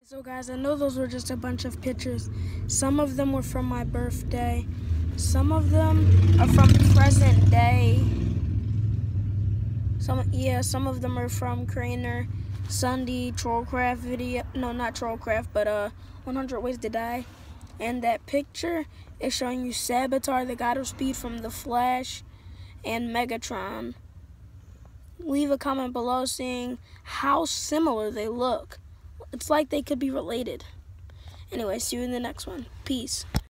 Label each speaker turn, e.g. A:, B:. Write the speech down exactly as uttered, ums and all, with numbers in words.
A: So guys, I know those were just a bunch of pictures. Some of them were from my birthday. Some of them are from present day. Some, yeah, some of them are from Craner, Sunday, Trollcraft video. No, not Trollcraft, but uh, one hundred Ways to Die. And that picture is showing you Saboteur, the God of Speed from The Flash, and Megatron. Leave a comment below saying how similar they look. It's like they could be related. Anyway, see you in the next one. Peace.